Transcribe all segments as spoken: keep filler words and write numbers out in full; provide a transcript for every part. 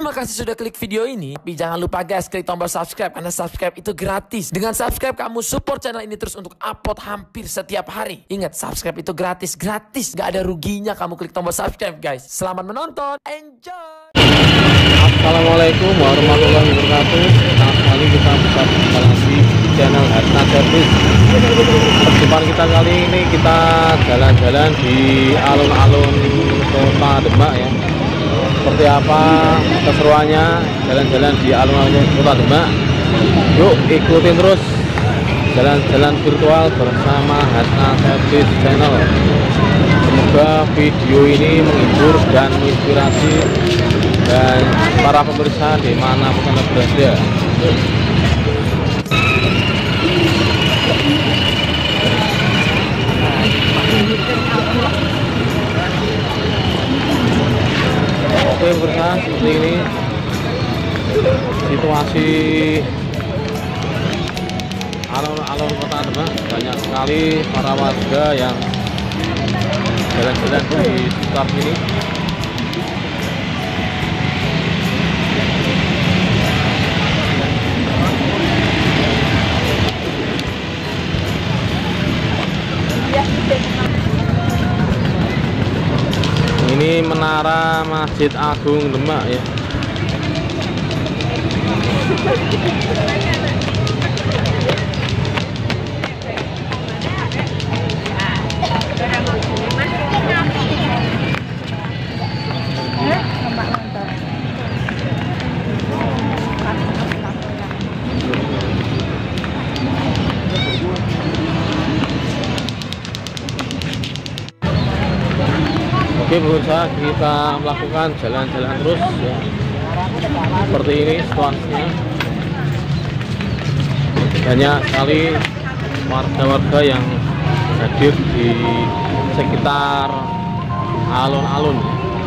Terima kasih sudah klik video ini. Tapi jangan lupa guys, klik tombol subscribe karena subscribe itu gratis. Dengan subscribe kamu support channel ini terus untuk upload hampir setiap hari. Ingat, subscribe itu gratis, gratis. Gak ada ruginya kamu klik tombol subscribe guys. Selamat menonton, enjoy. Assalamualaikum warahmatullahi wabarakatuh. Senang sekali kita bisa berjumpa lagi di channel Harta Servis. Perjumpaan kita kali ini kita jalan-jalan di alun-alun kota Demak ya. Seperti apa keseruannya jalan-jalan di alun-alun kota Demak? Yuk ikutin terus jalan-jalan virtual bersama Harta Servis channel. Semoga video ini menghibur dan menginspirasi dan para pemirsa di mana pun Anda berada. Oke pemirsa, seperti ini situasi alun-alun kota Demak. Banyak sekali para warga yang jalan-jalan di sekitar sini. Ini menara Masjid Agung Demak ya. Oke pemirsa, kita melakukan jalan-jalan terus ya. Seperti ini situasinya. Banyak sekali warga-warga yang hadir di sekitar alun-alun.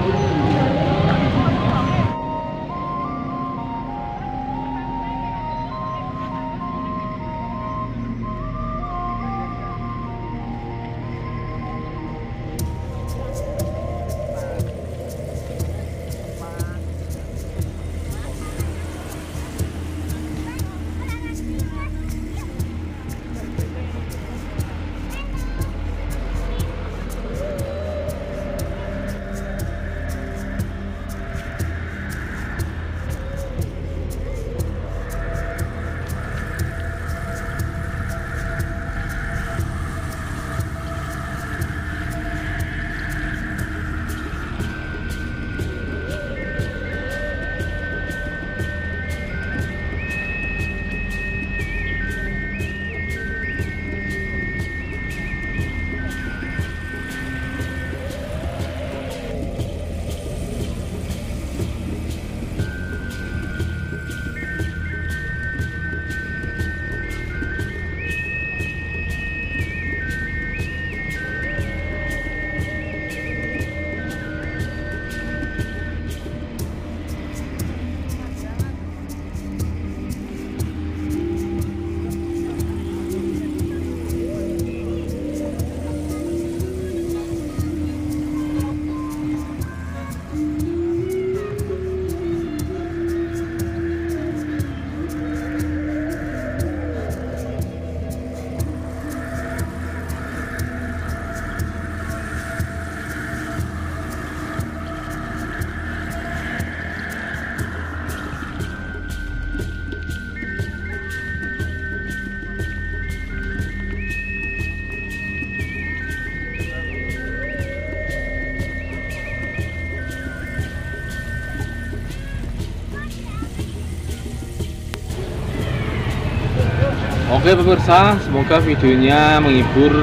Oke pemirsa, semoga videonya menghibur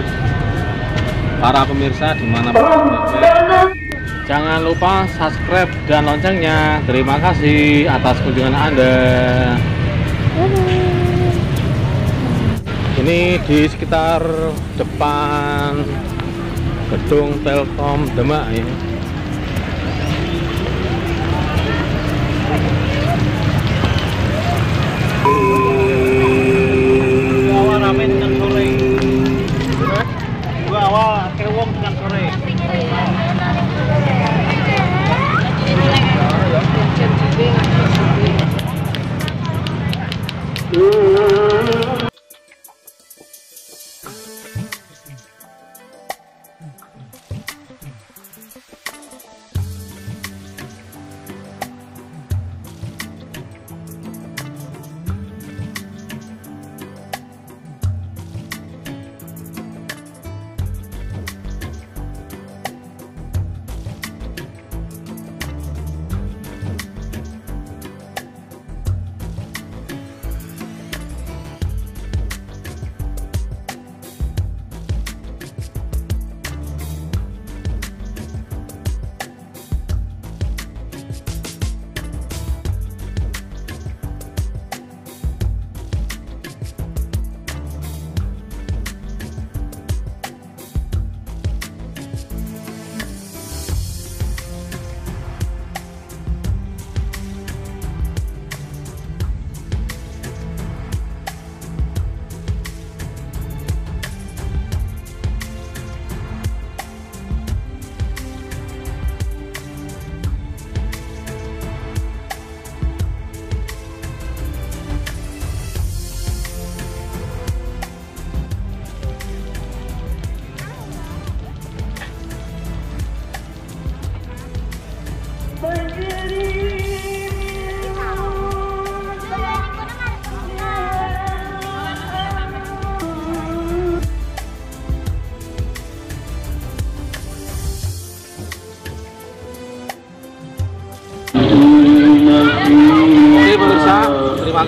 para pemirsa dimanapun berada. Jangan lupa subscribe dan loncengnya. Terima kasih atas kunjungan Anda. Ini di sekitar depan gedung Telkom Demak ya. Awal kewong dengan sore.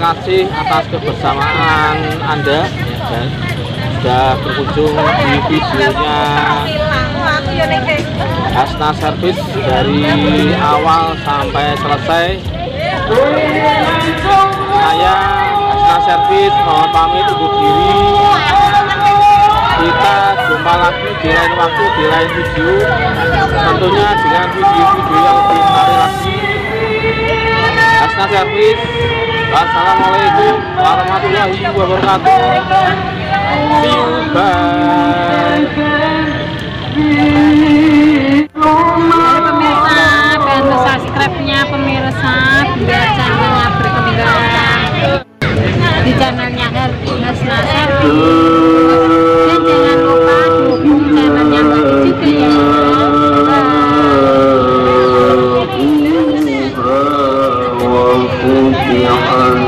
kasih atas kebersamaan Anda dan sudah berkunjung di videonya Hasna Service dari awal sampai selesai. Saya Hasna Service mohon pamit undur diri. Kita jumpa lagi di lain waktu, di lain video, tentunya dengan video-video yang lebih menarik lagi. Hasna Service, wassalamualaikum warahmatullahi wabarakatuh. See you, bye. Halo pemirsa, bantu subscribe-nya pemirsa biar channelnya berkembang di channelnya Hasna Service, dan jangan lupa dukung channelnya Mbak juga ya.